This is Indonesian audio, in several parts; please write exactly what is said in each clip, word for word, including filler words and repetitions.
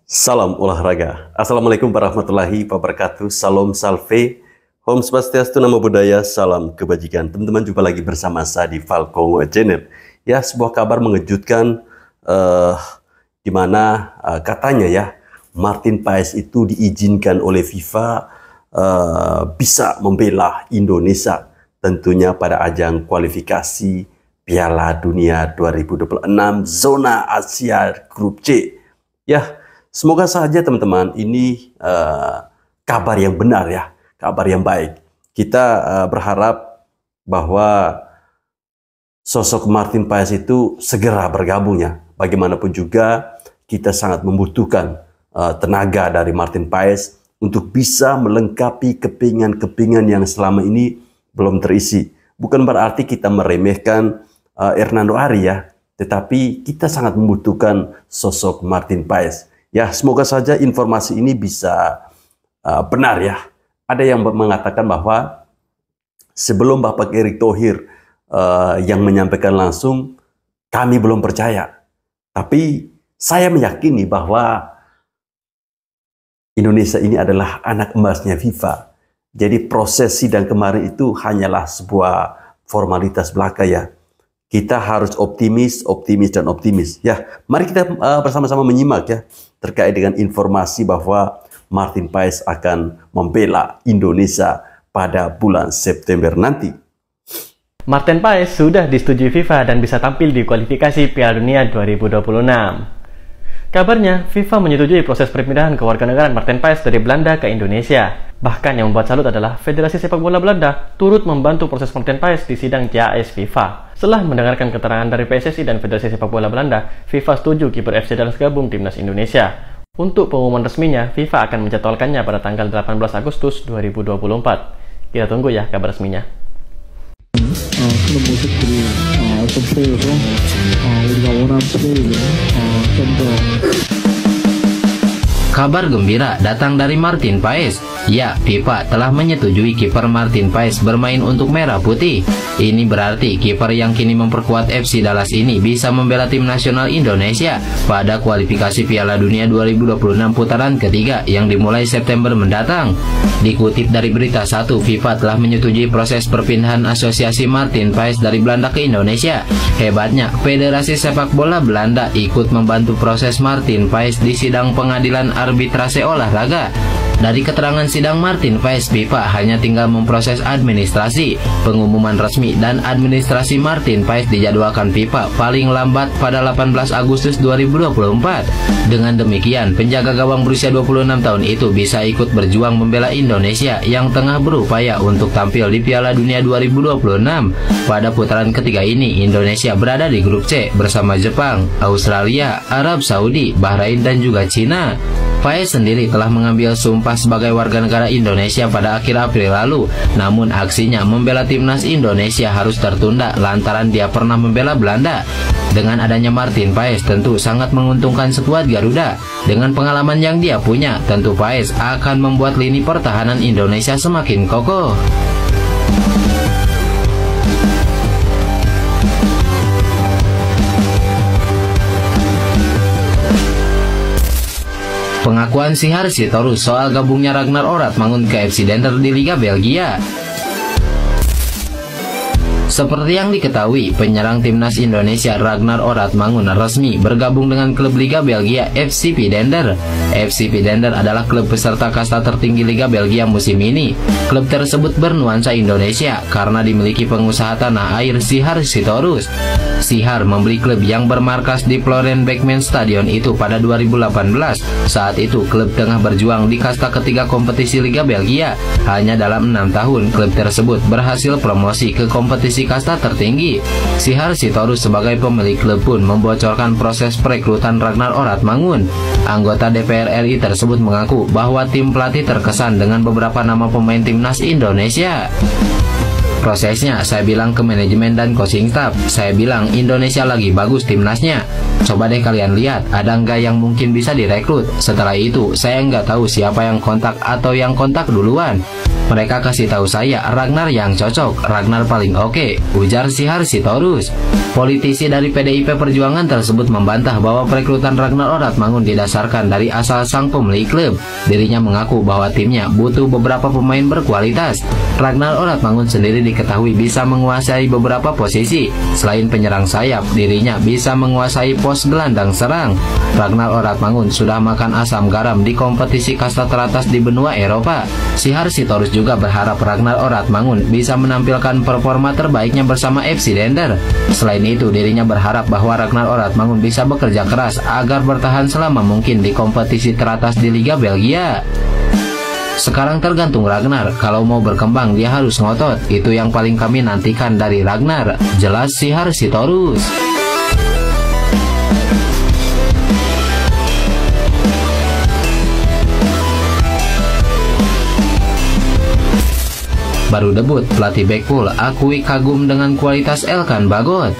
Salam olahraga. Assalamualaikum warahmatullahi wabarakatuh. Salam salve. Om Swastiastu, Namo Buddhaya, salam kebajikan. Teman-teman, jumpa lagi bersama saya di Falcon Channel. Ya, sebuah kabar mengejutkan uh, di mana uh, katanya ya Martin Paes itu diizinkan oleh FIFA uh, bisa membela Indonesia tentunya pada ajang kualifikasi Piala Dunia dua ribu dua puluh enam zona Asia Grup C. Ya, semoga saja teman-teman ini uh, kabar yang benar ya, kabar yang baik. Kita uh, berharap bahwa sosok Martin Paes itu segera bergabung ya. Bagaimanapun juga kita sangat membutuhkan uh, tenaga dari Martin Paes untuk bisa melengkapi kepingan-kepingan yang selama ini belum terisi. Bukan berarti kita meremehkan uh, Hernando Ari ya, tetapi kita sangat membutuhkan sosok Martin Paes. Ya, semoga saja informasi ini bisa uh, benar ya. Ada yang mengatakan bahwa sebelum Bapak Erick Thohir uh, yang menyampaikan langsung, kami belum percaya. Tapi saya meyakini bahwa Indonesia ini adalah anak emasnya FIFA. Jadi proses sidang kemarin itu hanyalah sebuah formalitas belaka ya. Kita harus optimis, optimis, dan optimis. Ya, mari kita uh, bersama-sama menyimak ya terkait dengan informasi bahwa Martin Paes akan membela Indonesia pada bulan September nanti. Martin Paes sudah disetujui FIFA dan bisa tampil di kualifikasi Piala Dunia dua ribu dua puluh enam. Kabarnya, FIFA menyetujui proses perpindahan kewarganegaraan Martin Paes dari Belanda ke Indonesia. Bahkan yang membuat salut adalah Federasi Sepak Bola Belanda turut membantu proses Martin Paes di sidang C A S FIFA. Setelah mendengarkan keterangan dari P S S I dan Federasi Sepak Bola Belanda, FIFA setuju kiper F C Dallas gabung timnas Indonesia. Untuk pengumuman resminya, FIFA akan menjadwalkannya pada tanggal delapan belas Agustus dua ribu dua puluh empat. Kita tunggu ya kabar resminya. Kabar gembira datang dari Martin Paes. Ya, FIFA telah menyetujui kiper Martin Paes bermain untuk Merah Putih. Ini berarti kiper yang kini memperkuat F C Dallas ini bisa membela tim nasional Indonesia pada kualifikasi Piala Dunia dua ribu dua puluh enam putaran ketiga yang dimulai September mendatang. Dikutip dari Berita Satu, FIFA telah menyetujui proses perpindahan asosiasi Martin Paes dari Belanda ke Indonesia. Hebatnya, Federasi Sepak Bola Belanda ikut membantu proses Martin Paes di sidang pengadilan arbitrase olahraga. Dari keterangan sidang Martin Paes, FIFA hanya tinggal memproses administrasi. Pengumuman resmi dan administrasi Martin Paes dijadwalkan FIFA paling lambat pada delapan belas Agustus dua ribu dua puluh empat. Dengan demikian, penjaga gawang berusia dua puluh enam tahun itu bisa ikut berjuang membela Indonesia yang tengah berupaya untuk tampil di Piala Dunia dua ribu dua puluh enam. Pada putaran ketiga ini, Indonesia berada di grup C bersama Jepang, Australia, Arab Saudi, Bahrain, dan juga Cina. Paes sendiri telah mengambil sumpah sebagai warga negara Indonesia pada akhir April lalu. Namun aksinya membela timnas Indonesia harus tertunda lantaran dia pernah membela Belanda. Dengan adanya Martin Paes tentu sangat menguntungkan skuad Garuda. Dengan pengalaman yang dia punya, tentu Paes akan membuat lini pertahanan Indonesia semakin kokoh. Pengakuan Sihar Sitorus soal gabungnya Ragnar Oratmangun ke F C Dender di Liga Belgia. Seperti yang diketahui, penyerang timnas Indonesia Ragnar Oratmangun resmi bergabung dengan klub Liga Belgia F C Pidender. F C Pidender adalah klub peserta kasta tertinggi Liga Belgia musim ini. Klub tersebut bernuansa Indonesia karena dimiliki pengusaha tanah air Sihar Sitorus. Sihar membeli klub yang bermarkas di Floren Beckman Stadion itu pada dua ribu delapan belas. Saat itu klub tengah berjuang di kasta ketiga kompetisi Liga Belgia. Hanya dalam enam tahun klub tersebut berhasil promosi ke kompetisi kasta tertinggi. Sihar Sitorus sebagai pemilik klub pun membocorkan proses perekrutan Ragnar Oratmangun. Anggota D P R R I tersebut mengaku bahwa tim pelatih terkesan dengan beberapa nama pemain timnas Indonesia. Prosesnya, saya bilang ke manajemen dan coaching staff, saya bilang Indonesia lagi bagus timnasnya. Coba deh kalian lihat, ada nggak yang mungkin bisa direkrut. Setelah itu, saya nggak tahu siapa yang kontak atau yang kontak duluan. Mereka kasih tahu saya Ragnar yang cocok, Ragnar paling oke, ujar Sihar Sitorus. Politisi dari P D I P Perjuangan tersebut membantah bahwa perekrutan Ragnar Oratmangun didasarkan dari asal sang pemilik klub. Dirinya mengaku bahwa timnya butuh beberapa pemain berkualitas. Ragnar Oratmangun sendiri diketahui bisa menguasai beberapa posisi. Selain penyerang sayap, dirinya bisa menguasai pos gelandang serang. Ragnar Oratmangun sudah makan asam garam di kompetisi kasta teratas di benua Eropa. Sihar Sitorus juga berharap Ragnar Oratmangun bisa menampilkan performa terbaiknya bersama F C Dender. Selain itu, dirinya berharap bahwa Ragnar Oratmangun bisa bekerja keras agar bertahan selama mungkin di kompetisi teratas di Liga Belgia. Sekarang tergantung Ragnar, kalau mau berkembang dia harus ngotot. Itu yang paling kami nantikan dari Ragnar, jelas Sihar Sitorus. Baru debut, pelatih Blackpool akui kagum dengan kualitas Elkan Bagot.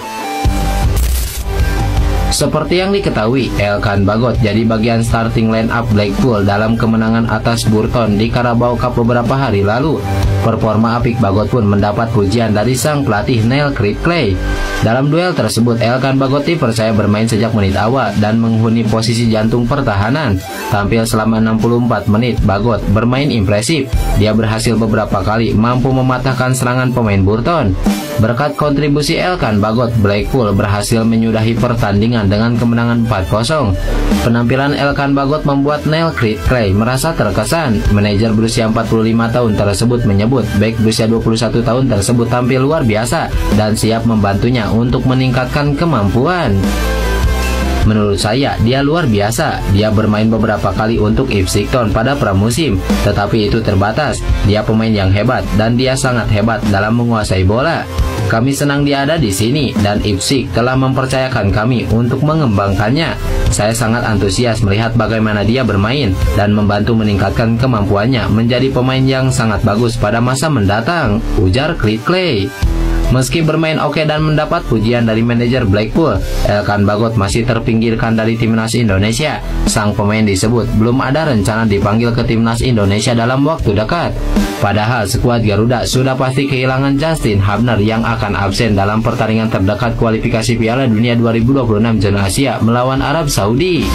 Seperti yang diketahui, Elkan Bagot jadi bagian starting line up Blackpool dalam kemenangan atas Burton di Carabao Cup beberapa hari lalu. Performa apik Bagot pun mendapat pujian dari sang pelatih Neil Critclay. Dalam duel tersebut, Elkan Bagot dipercaya bermain sejak menit awal dan menghuni posisi jantung pertahanan. Tampil selama enam puluh empat menit, Bagot bermain impresif. Dia berhasil beberapa kali mampu mematahkan serangan pemain Burton. Berkat kontribusi Elkan Bagot, Blackpool berhasil menyudahi pertandingan dengan kemenangan empat kosong. Penampilan Elkan Bagot membuat Neil Critclay merasa terkesan. Manajer berusia empat puluh lima tahun tersebut menyebut bek berusia dua puluh satu tahun tersebut tampil luar biasa dan siap membantunya untuk meningkatkan kemampuan. Menurut saya, dia luar biasa. Dia bermain beberapa kali untuk Ipswich Town pada pramusim, tetapi itu terbatas. Dia pemain yang hebat dan dia sangat hebat dalam menguasai bola. Kami senang dia ada di sini dan Ipswich telah mempercayakan kami untuk mengembangkannya. Saya sangat antusias melihat bagaimana dia bermain dan membantu meningkatkan kemampuannya menjadi pemain yang sangat bagus pada masa mendatang, ujar Critclay. Meski bermain oke dan mendapat pujian dari manajer Blackpool, Elkan Bagot masih terpinggirkan dari timnas Indonesia. Sang pemain disebut belum ada rencana dipanggil ke timnas Indonesia dalam waktu dekat. Padahal skuad Garuda sudah pasti kehilangan Justin Hubner yang akan absen dalam pertandingan terdekat kualifikasi Piala Dunia dua ribu dua puluh enam zona Asia melawan Arab Saudi.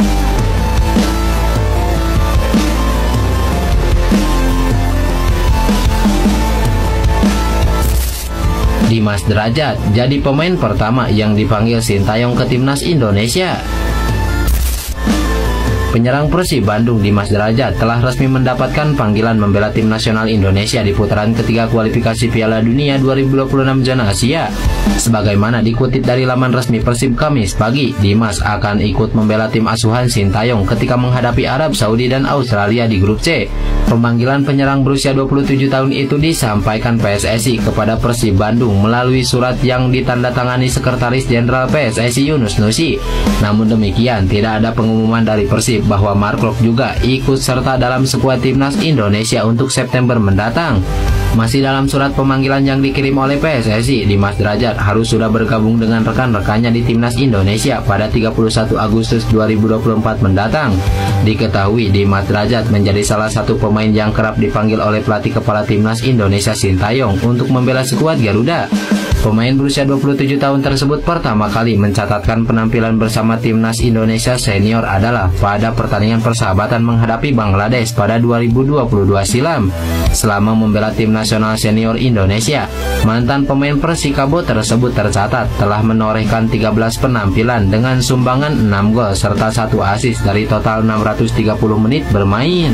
Dimas Derajat jadi pemain pertama yang dipanggil Sintayong ke timnas Indonesia. Penyerang Persib Bandung Dimas Derajat telah resmi mendapatkan panggilan membela tim nasional Indonesia di putaran ketiga kualifikasi Piala Dunia dua ribu dua puluh enam zona Asia. Sebagaimana dikutip dari laman resmi Persib Kamis pagi, Dimas akan ikut membela tim asuhan Sintayong ketika menghadapi Arab Saudi dan Australia di grup C. Pemanggilan penyerang berusia dua puluh tujuh tahun itu disampaikan P S S I kepada Persib Bandung melalui surat yang ditandatangani Sekretaris Jenderal P S S I Yunus Nusi. Namun demikian, tidak ada pengumuman dari Persib bahwa Mark Klok juga ikut serta dalam skuad timnas Indonesia untuk September mendatang. Masih dalam surat pemanggilan yang dikirim oleh P S S I, Dimas Derajat harus sudah bergabung dengan rekan-rekannya di timnas Indonesia pada tiga puluh satu Agustus dua ribu dua puluh empat mendatang. Diketahui Dimas Derajat menjadi salah satu pemain yang kerap dipanggil oleh pelatih kepala timnas Indonesia Sintayong untuk membela skuad Garuda. Pemain berusia dua puluh tujuh tahun tersebut pertama kali mencatatkan penampilan bersama timnas Indonesia senior adalah pada pertandingan persahabatan menghadapi Bangladesh pada dua ribu dua puluh dua silam. Selama membela tim nasional senior Indonesia, mantan pemain Persikabo tersebut tercatat telah menorehkan tiga belas penampilan dengan sumbangan enam gol serta satu assist dari total enam ratus tiga puluh menit bermain.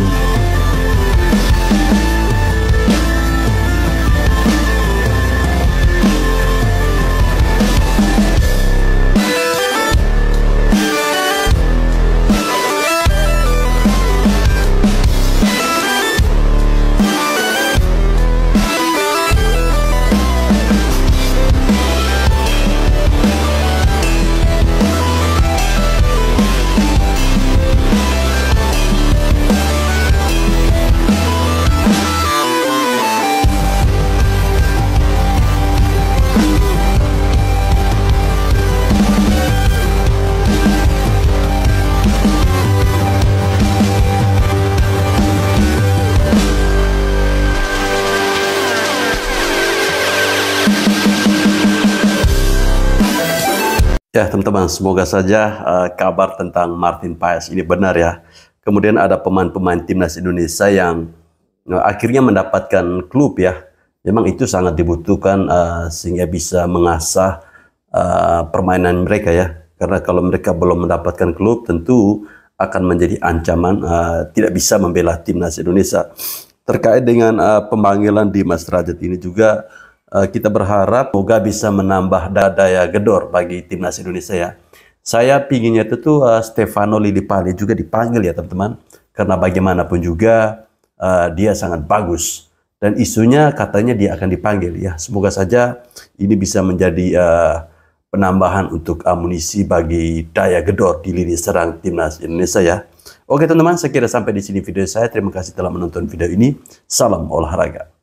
Ya teman-teman, semoga saja uh, kabar tentang Martin Paes ini benar ya. Kemudian ada pemain-pemain timnas Indonesia yang uh, akhirnya mendapatkan klub ya. Memang itu sangat dibutuhkan uh, sehingga bisa mengasah uh, permainan mereka ya. Karena kalau mereka belum mendapatkan klub tentu akan menjadi ancaman uh, tidak bisa membela timnas Indonesia. Terkait dengan uh, pemanggilan Dimas Derajat ini juga uh, kita berharap semoga bisa menambah daya gedor bagi timnas Indonesia ya. Saya pinginnya itu tuh uh, Stefano Lillipali juga dipanggil ya teman-teman. Karena bagaimanapun juga uh, dia sangat bagus. Dan isunya katanya dia akan dipanggil ya. Semoga saja ini bisa menjadi uh, penambahan untuk amunisi bagi daya gedor di lini serang timnas Indonesia ya. Oke teman-teman, saya kira sampai di sini video saya. Terima kasih telah menonton video ini. Salam olahraga.